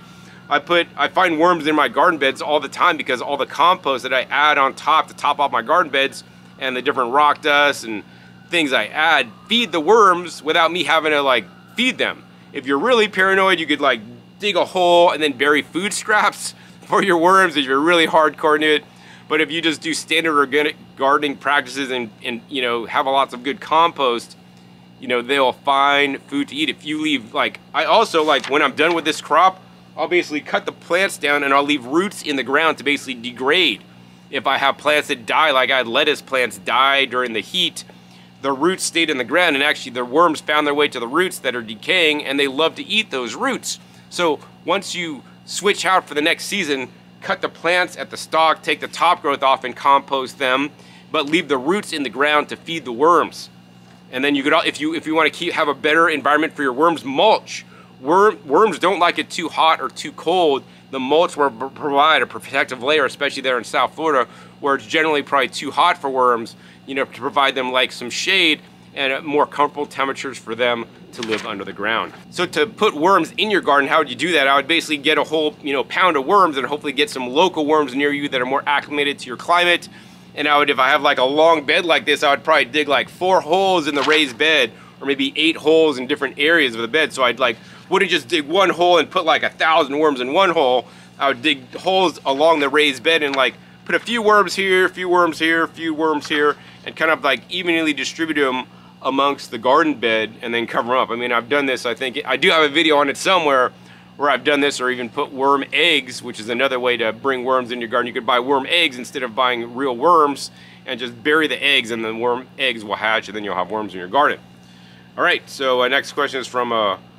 I find worms in my garden beds all the time because all the compost that I add on top to top off my garden beds and the different rock dust and things I add feed the worms without me having to, like, feed them. If you're really paranoid, you could, like, dig a hole and then bury food scraps for your worms if you're really hardcore into it. But if you just do standard organic gardening practices and you know, have lots of good compost, you know, they'll find food to eat. If you leave, like, I also, like, when I'm done with this crop, I'll basically cut the plants down and I'll leave roots in the ground to basically degrade. If I have plants that die, like I had lettuce plants die during the heat, the roots stayed in the ground and actually the worms found their way to the roots that are decaying and they love to eat those roots. So once you switch out for the next season, cut the plants at the stalk, take the top growth off and compost them, but leave the roots in the ground to feed the worms. And then you could, if you want to have a better environment for your worms, mulch. Worms don't like it too hot or too cold. The mulch will provide a protective layer, especially there in South Florida, where it's generally probably too hot for worms, you know, to provide them like some shade. and more comfortable temperatures for them to live under the ground. So to put worms in your garden, how would you do that? I would basically get a whole pound of worms and hopefully get some local worms near you that are more acclimated to your climate. And I would, if I have like a long bed like this, I would probably dig like 4 holes in the raised bed, or maybe 8 holes in different areas of the bed. So I'd like, wouldn't just dig 1 hole and put like 1,000 worms in 1 hole. I would dig holes along the raised bed and like put a few worms here, a few worms here, a few worms here, and kind of like evenly distribute them amongst the garden bed and then cover them up. I mean, I've done this, I think, I do have a video on it somewhere where I've done this, or even put worm eggs, which is another way to bring worms in your garden. You could buy worm eggs instead of buying real worms, and just bury the eggs, and then worm eggs will hatch, and then you'll have worms in your garden. All right, so next question is from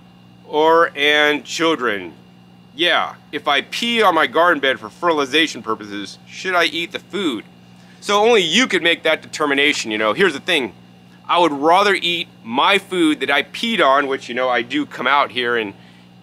Or and Children. Yeah, if I pee on my garden bed for fertilization purposes, should I eat the food? So only you could make that determination. Here's the thing. I would rather eat my food that I peed on, which, I do come out here and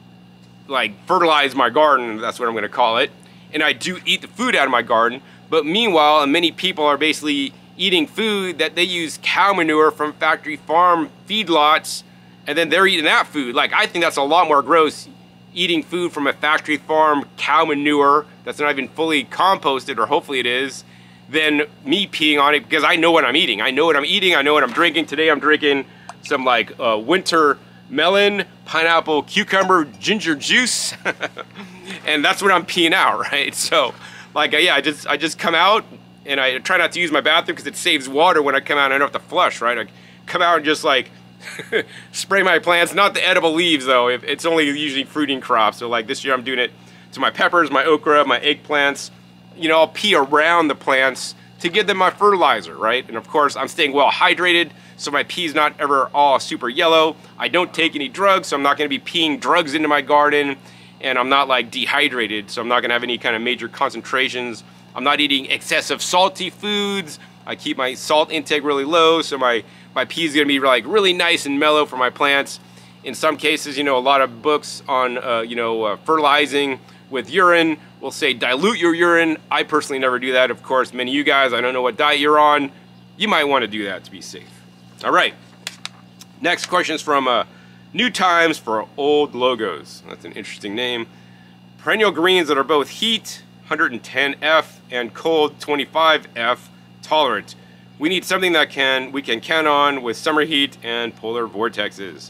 like fertilize my garden, that's what I'm gonna call it. And I do eat the food out of my garden. But meanwhile, many people are basically eating food that they use cow manure from factory farm feedlots, and then they're eating that food. Like, I think that's a lot more gross, eating food from a factory farm cow manure that's not even fully composted, or hopefully it is, than me peeing on it, because I know what I'm eating. I know what I'm eating, I know what I'm drinking. Today I'm drinking some like winter melon, pineapple, cucumber, ginger juice, and that's what I'm peeing out, right? So, like, yeah, I just come out, and I try not to use my bathroom because it saves water when I come out and I don't have to flush, right? I come out and just like spray my plants, not the edible leaves though. It's only usually fruiting crops. So like this year I'm doing it to my peppers, my okra, my eggplants. I'll pee around the plants to give them my fertilizer, right? And of course I'm staying well hydrated, so my pee's not ever all super yellow. I don't take any drugs, so I'm not gonna be peeing drugs into my garden, and I'm not like dehydrated, so I'm not gonna have any kind of major concentrations. I'm not eating excessive salty foods. I keep my salt intake really low, so my pee is gonna be like really nice and mellow for my plants. In some cases, a lot of books on fertilizing with urine will say dilute your urine. I personally never do that. Of course, many of you guys, I don't know what diet you're on. You might want to do that to be safe. All right. Next question is from New Times for Old Logos. That's an interesting name. Perennial greens that are both heat 110F and cold 25F tolerant. We need something that we can count on with summer heat and polar vortexes.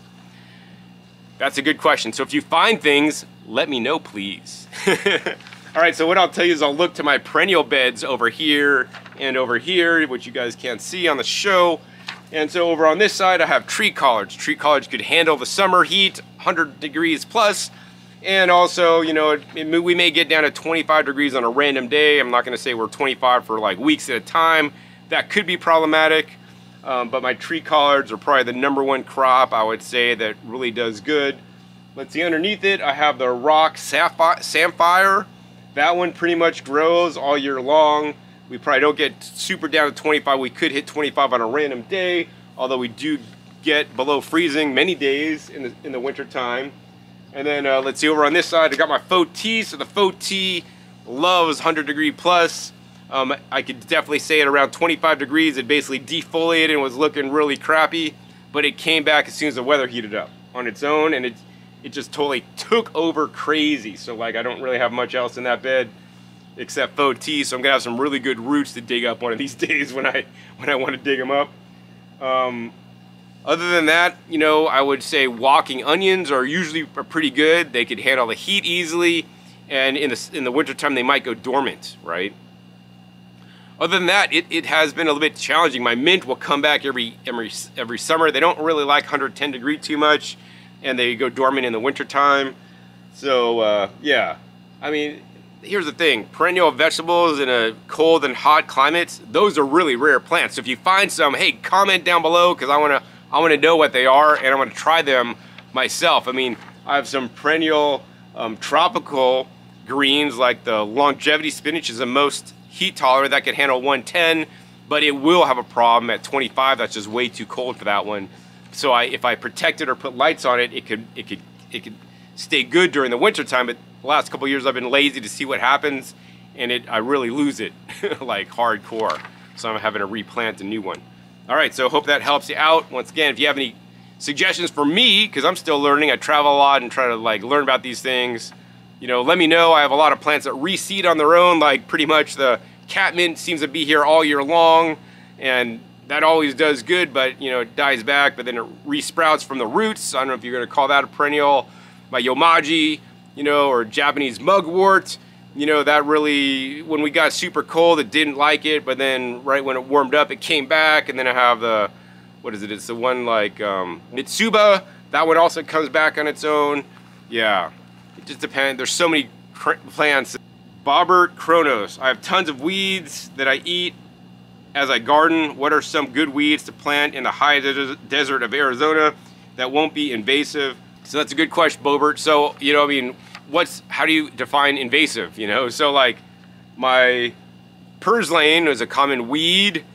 That's a good question. So if you find things, let me know, please. All right, so what I'll tell you is I'll look to my perennial beds over here and over here, which you guys can't see on the show. And so over on this side, I have tree collards. Tree collards could handle the summer heat, 100 degrees plus. And also, we may get down to 25 degrees on a random day. I'm not gonna say we're 25 for like weeks at a time. That could be problematic. But my tree collards are probably the #1 crop, I would say, that really does good. Let's see, underneath it, I have the rock samphire. That one pretty much grows all year long. We probably don't get super down to 25. We could hit 25 on a random day, although we do get below freezing many days in the winter time. And then let's see, over on this side, I got my faux tea. So the faux tea loves 100 degree plus. I could definitely say at around 25 degrees, it basically defoliated and was looking really crappy, but it came back as soon as the weather heated up on its own, and it just totally took over crazy. So like, I don't really have much else in that bed except faux tea, so I'm gonna have some really good roots to dig up one of these days when I want to dig them up. Other than that, I would say walking onions are usually pretty good. They could handle the heat easily, and in the wintertime they might go dormant, right? Other than that, it has been a little bit challenging. My mint will come back every summer. They don't really like 110 degree too much, and they go dormant in the wintertime. So yeah, I mean, here's the thing. Perennial vegetables in a cold and hot climates, those are really rare plants. So if you find some, hey, comment down below, because I want to know what they are, and I want to try them myself. I mean, I have some perennial tropical greens, like the longevity spinach is the most heat tolerant, that can handle 110, but it will have a problem at 25. That's just way too cold for that one. So if I protect it or put lights on it, it could stay good during the winter time. But the last couple of years I've been lazy to see what happens, and I really lose it like hardcore. So I'm having to replant a new one. All right, so hope that helps you out. Once again, if you have any suggestions for me, because I'm still learning, I travel a lot and try to like learn about these things, you know, let me know. I have a lot of plants that reseed on their own, like pretty much the catmint seems to be here all year long, and that always does good, but you know, it dies back, but then it resprouts from the roots. I don't know if you're gonna call that a perennial. My yomaji, you know, or Japanese mugwort, you know, that really, when we got super cold, it didn't like it, but then right when it warmed up, it came back. And then I have the, what is it? It's the one like Mitsuba. That one also comes back on its own. Yeah, it just depends. There's so many plants. Bobbert Kronos. I have tons of weeds that I eat as I garden. What are some good weeds to plant in the high desert of Arizona that won't be invasive? So that's a good question, Bobbert. So, you know, I mean, how do you define invasive, you know? So like my purslane is a common weed.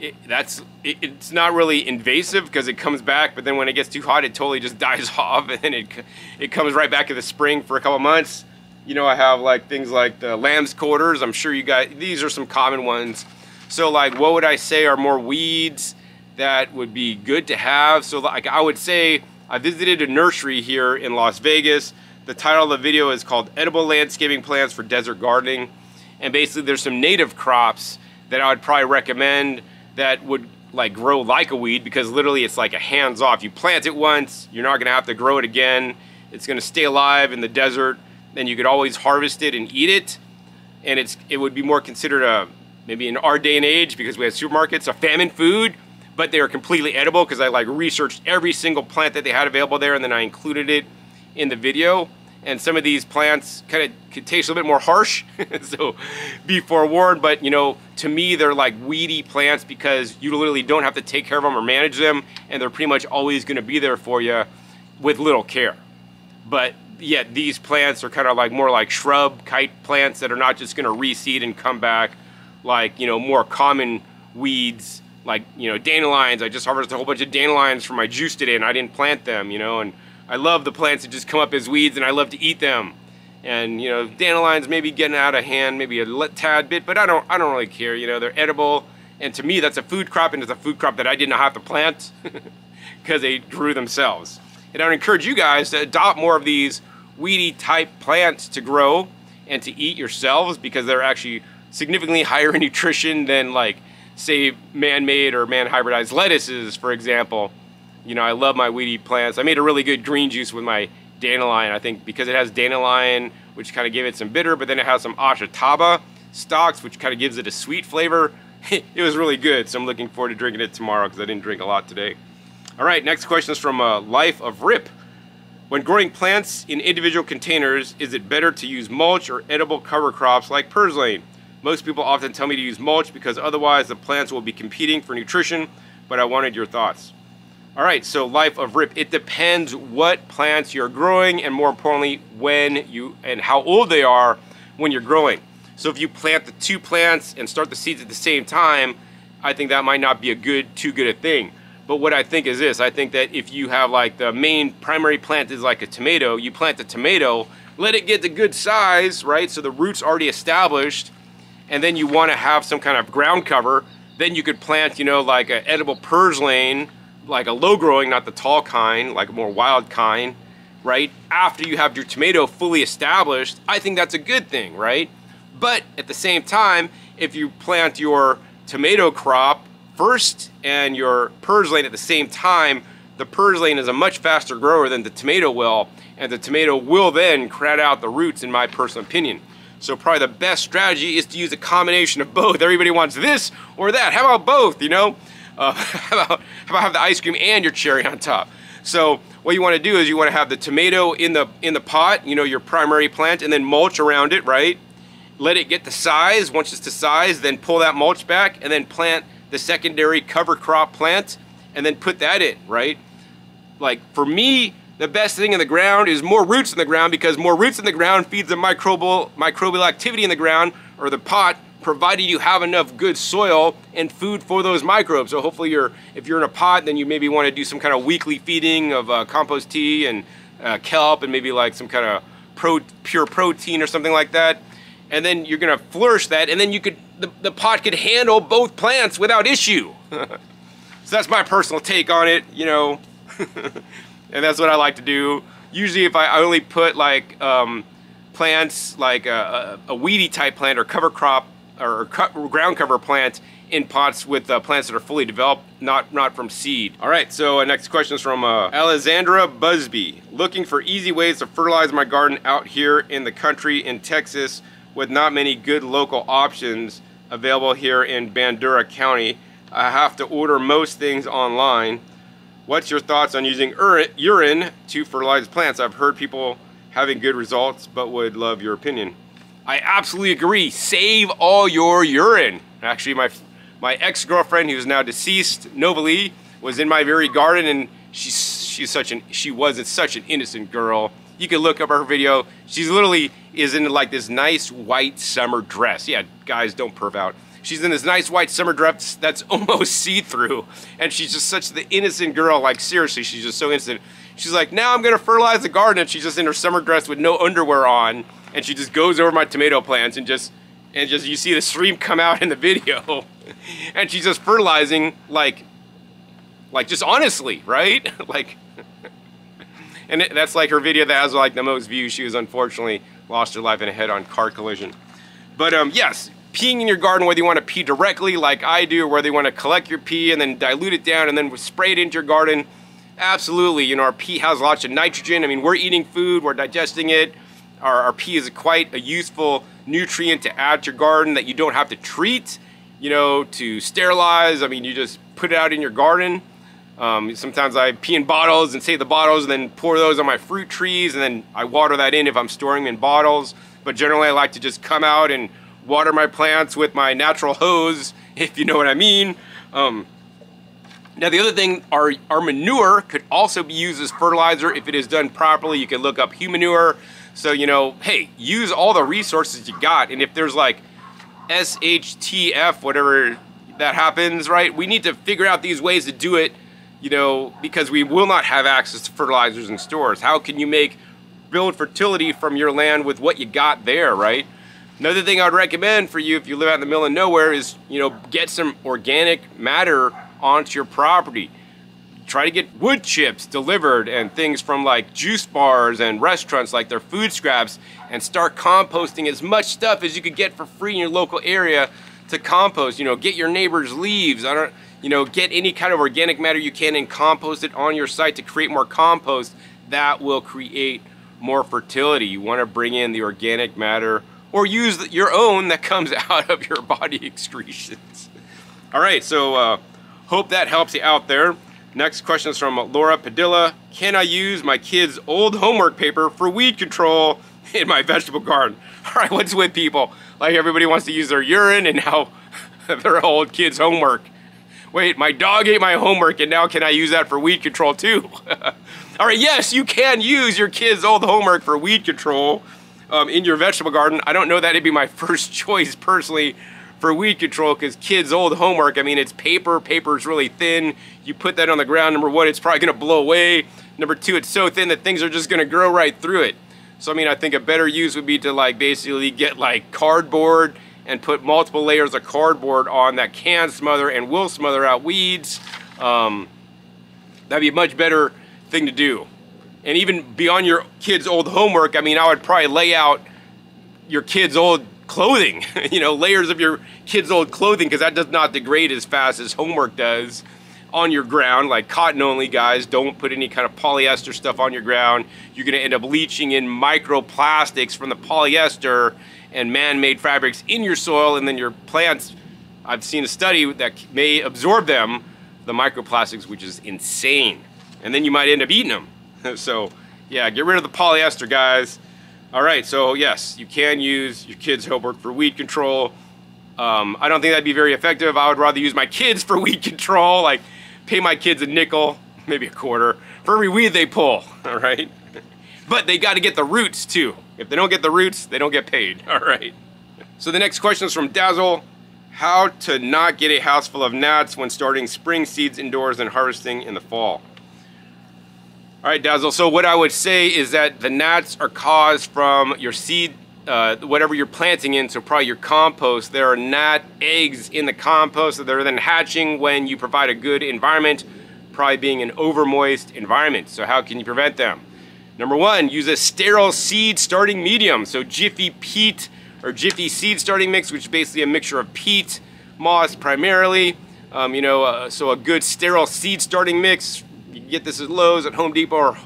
It's not really invasive because it comes back, but then when it gets too hot, it totally just dies off, and then it comes right back in the spring for a couple months. You know, I have like things like the lamb's quarters. I'm sure you guys, these are some common ones. So like, what would I say are more weeds that would be good to have? So like, I would say I visited a nursery here in Las Vegas. The title of the video is called Edible Landscaping Plants for Desert Gardening. And basically there's some native crops that I would probably recommend that would like grow like a weed, because literally it's like a hands off. You plant it once, you're not gonna have to grow it again. It's gonna stay alive in the desert. Then you could always harvest it and eat it. And it would be more considered maybe in our day and age, because we have supermarkets, a famine food, but they are completely edible because I like researched every single plant that they had available there, and then I included it in the video. And some of these plants kind of could taste a little bit more harsh, so be forewarned. But you know, to me, they're like weedy plants because you literally don't have to take care of them or manage them, and they're pretty much always going to be there for you with little care. But yet these plants are kind of like more like shrub kite plants that are not just going to reseed and come back like, you know, more common weeds like, you know, dandelions. I just harvested a whole bunch of dandelions from my juice today, and I didn't plant them, you know, and I love the plants that just come up as weeds, and I love to eat them. And you know, dandelions maybe getting out of hand, maybe a tad bit, but I don't really care. You know, they're edible, and to me, that's a food crop, and it's a food crop that I did not have to plant because they grew themselves. And I would encourage you guys to adopt more of these weedy type plants to grow and to eat yourselves, because they're actually significantly higher in nutrition than like, say, man-made or man-hybridized lettuces, for example. You know, I love my weedy plants. I made a really good green juice with my dandelion, I think, because it has dandelion, which kind of gave it some bitter, but then it has some ashitaba stalks, which kind of gives it a sweet flavor. It was really good, so I'm looking forward to drinking it tomorrow because I didn't drink a lot today. All right, next question is from Life of Rip. When growing plants in individual containers, is it better to use mulch or edible cover crops like purslane? Most people often tell me to use mulch because otherwise the plants will be competing for nutrition, but I wanted your thoughts. All right, so Life of Rip, it depends what plants you're growing, and more importantly, when you and how old they are when you're growing. So if you plant the two plants and start the seeds at the same time, I think that might not be too good a thing. But what I think is this, I think that if you have like the main primary plant is like a tomato, you plant the tomato, let it get to good size, right? So the root's already established, and then you want to have some kind of ground cover, then you could plant, you know, like an edible purslane, like a low growing, not the tall kind, like a more wild kind, right? After you have your tomato fully established, I think that's a good thing, right? But at the same time, if you plant your tomato crop first and your purslane at the same time, the purslane is a much faster grower than the tomato will, and the tomato will then crowd out the roots, in my personal opinion. So probably the best strategy is to use a combination of both. Everybody wants this or that. How about both, you know? How about have the ice cream and your cherry on top? So what you want to do is you want to have the tomato in the pot, you know, your primary plant, and then mulch around it, right? Let it get to size. Once it's to size, then pull that mulch back and then plant the secondary cover crop plant and then put that in, right? Like for me, the best thing in the ground is more roots in the ground, because more roots in the ground feeds the microbial activity in the ground or the pot, provided you have enough good soil and food for those microbes. So hopefully if you're in a pot, then you maybe want to do some kind of weekly feeding of compost tea and kelp and maybe like some kind of pure protein or something like that. And then you're gonna flourish that, and then you could, the pot could handle both plants without issue. So that's my personal take on it, you know. And that's what I like to do. Usually if I only put like plants like a weedy type plant or cover crop or ground cover plant in pots with plants that are fully developed, not from seed. All right, so next question is from Alexandra Busby. Looking for easy ways to fertilize my garden out here in the country in Texas with not many good local options available here in Bandura County. I have to order most things online. What's your thoughts on using urine to fertilize plants? I've heard people having good results, but would love your opinion. I absolutely agree. Save all your urine. Actually, my ex-girlfriend, who's now deceased, Novalee, was in my very garden, and she was such an innocent girl. You can look up her video. She's literally is in like this nice white summer dress. Yeah, guys, don't perv out. She's in this nice white summer dress that's almost see-through, and she's just such the innocent girl. Like seriously, she's just so innocent. She's like, now I'm gonna fertilize the garden, and she's just in her summer dress with no underwear on, and she just goes over my tomato plants and just you see the stream come out in the video, and she's just fertilizing like just honestly, right? Like, and that's like her video that has like the most views. She was unfortunately lost her life in a head-on car collision. But yes, peeing in your garden, whether you want to pee directly like I do, or whether you want to collect your pee and then dilute it down and then spray it into your garden, absolutely. You know, our pee has lots of nitrogen. I mean, we're eating food, we're digesting it. Our pee is quite a useful nutrient to add to your garden that you don't have to treat, you know, to sterilize. I mean, you just put it out in your garden. Sometimes I pee in bottles and save the bottles and then pour those on my fruit trees, and then I water that in if I'm storing them in bottles. But generally I like to just come out and water my plants with my natural hose, if you know what I mean. Now the other thing, our manure could also be used as fertilizer if it is done properly. You can look up humanure. So, you know, hey, use all the resources you got, and if there's like SHTF, whatever that happens, right? We need to figure out these ways to do it, you know, because we will not have access to fertilizers in stores. How can you build fertility from your land with what you got there, right? Another thing I would recommend for you if you live out in the middle of nowhere is, you know, get some organic matter onto your property. Try to get wood chips delivered and things from like juice bars and restaurants, like their food scraps, and start composting as much stuff as you could get for free in your local area to compost. You know, get your neighbor's leaves. You know, get any kind of organic matter you can and compost it on your site to create more compost. That will create more fertility. You want to bring in the organic matter or use your own that comes out of your body excretions. All right, so hope that helps you out there. Next question is from Laura Padilla. Can I use my kids' old homework paper for weed control in my vegetable garden? All right, what's with people? Like everybody wants to use their urine and now their old kids' homework. Wait, my dog ate my homework and now can I use that for weed control too? All right, yes, you can use your kids' old homework for weed control in your vegetable garden. I don't know that it'd be my first choice personally for weed control, because kids' old homework, I mean, it's paper. Paper is really thin. You put that on the ground, number one, it's probably gonna blow away. Number two, it's so thin that things are just gonna grow right through it. So I mean, I think a better use would be to like basically get like cardboard and put multiple layers of cardboard on that can smother and will smother out weeds. That'd be a much better thing to do. And even beyond your kids' old homework, I mean, I would probably lay out your kids' old clothing, you know, layers of your kids' old clothing, because that does not degrade as fast as homework does on your ground. Like cotton only, guys, don't put any kind of polyester stuff on your ground. You're gonna end up leaching in microplastics from the polyester and man-made fabrics in your soil, and then your plants, I've seen a study that may absorb them, the microplastics, which is insane. And then you might end up eating them. So yeah, get rid of the polyester, guys. All right, so yes, you can use your kids' homework for weed control. I don't think that'd be very effective. I would rather use my kids for weed control, like pay my kids a nickel, maybe a quarter, for every weed they pull, all right? But they gotta get the roots too. If they don't get the roots, they don't get paid, all right? So the next question is from Dazzle. How to not get a house full of gnats when starting spring seeds indoors and harvesting in the fall. All right, Dazzle, so what I would say is that the gnats are caused from your seed whatever you're planting in, so probably your compost. There are gnat eggs in the compost that are then hatching when you provide a good environment, probably being an overmoist environment. So how can you prevent them? Number one, use a sterile seed starting medium. So Jiffy peat or Jiffy seed starting mix, which is basically a mixture of peat, moss primarily. So a good sterile seed starting mix. You can get this at Lowe's, at Home Depot, or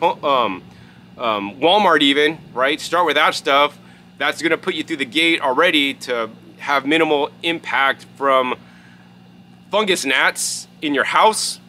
Walmart even, right? Start with that stuff. That's gonna put you through the gate already to have minimal impact from fungus gnats in your house.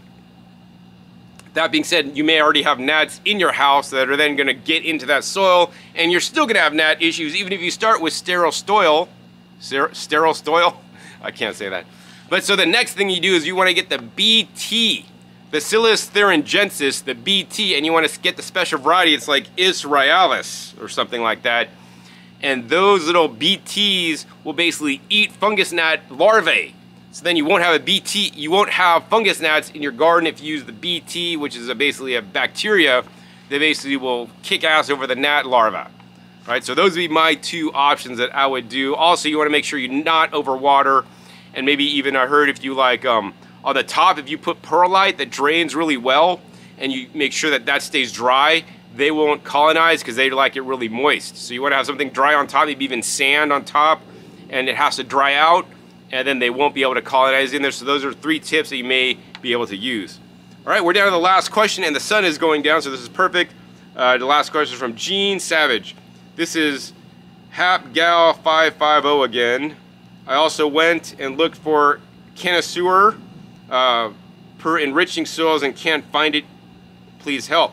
That being said, you may already have gnats in your house that are then gonna get into that soil, and you're still gonna have gnat issues even if you start with sterile soil. Sterile soil? I can't say that. But so the next thing you do is you wanna get the BT, Bacillus thuringiensis, the BT, and you wanna get the special variety. It's like Israelis or something like that. And those little BTs will basically eat fungus gnat larvae. So then you won't have a BT, you won't have fungus gnats in your garden if you use the BT, which is basically a bacteria that basically will kick ass over the gnat larva. Right, so those would be my two options that I would do. Also, you wanna make sure you not overwater, and maybe even I heard if you like, on the top, if you put perlite that drains really well, and you make sure that that stays dry, they won't colonize because they like it really moist. So you wanna have something dry on top, maybe even sand on top, and it has to dry out, and then they won't be able to colonize in there. So those are 3 tips that you may be able to use. All right, we're down to the last question, and the sun is going down, so this is perfect. The last question is from Gene Savage. This is HapGal550 again. I also went and looked for connoisseur per enriching soils and can't find it. Please help.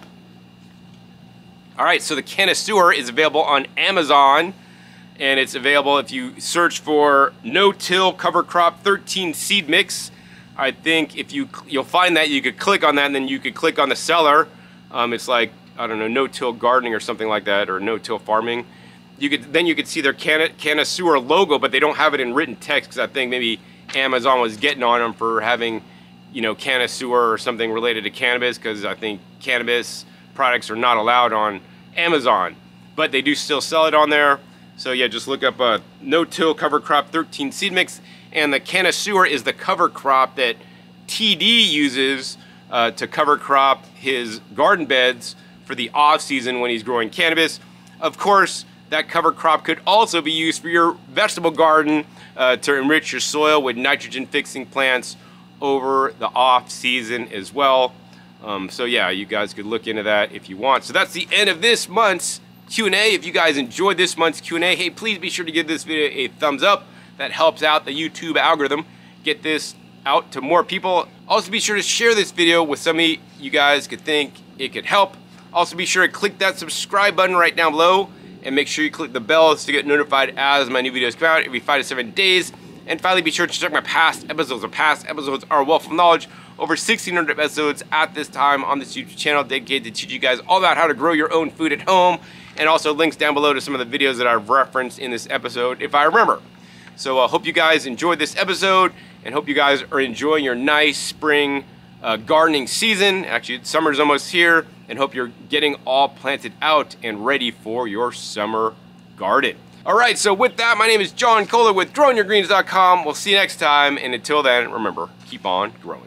All right, so the connoisseur is available on Amazon, and it's available if you search for no-till cover crop 13 seed mix. I think if you'll find that, you could click on that, and then you could click on the seller. It's like, I don't know, no-till gardening or something like that, or no-till farming. You could see their connoisseur logo, but they don't have it in written text because I think maybe Amazon was getting on them for having, connoisseur or something related to cannabis, because I think cannabis products are not allowed on Amazon, but they do still sell it on there. So yeah, just look up a no-till cover crop 13 seed mix, and the connoisseur is the cover crop that TD uses to cover crop his garden beds for the off season when he's growing cannabis. Of course, that cover crop could also be used for your vegetable garden to enrich your soil with nitrogen fixing plants over the off season as well. So yeah, you guys could look into that if you want. So that's the end of this month's Q&A. If you guys enjoyed this month's Q&A, hey, please be sure to give this video a thumbs up. That helps out the YouTube algorithm. Get this out to more people. Also be sure to share this video with somebody you guys could think it could help. Also be sure to click that subscribe button right down below, and make sure you click the bell to get notified as my new videos come out every 5 to 7 days. And finally, be sure to check my past episodes. Our past episodes are a wealth of knowledge. Over 1,600 episodes at this time on this YouTube channel dedicated to teach you guys all about how to grow your own food at home, and also links down below to some of the videos that I've referenced in this episode, if I remember. So I hope you guys enjoyed this episode, and hope you guys are enjoying your nice spring gardening season. Actually, summer's almost here, and hope you're getting all planted out and ready for your summer garden. All right, so with that, my name is John Kohler with growingyourgreens.com. We'll see you next time, and until then, remember, keep on growing.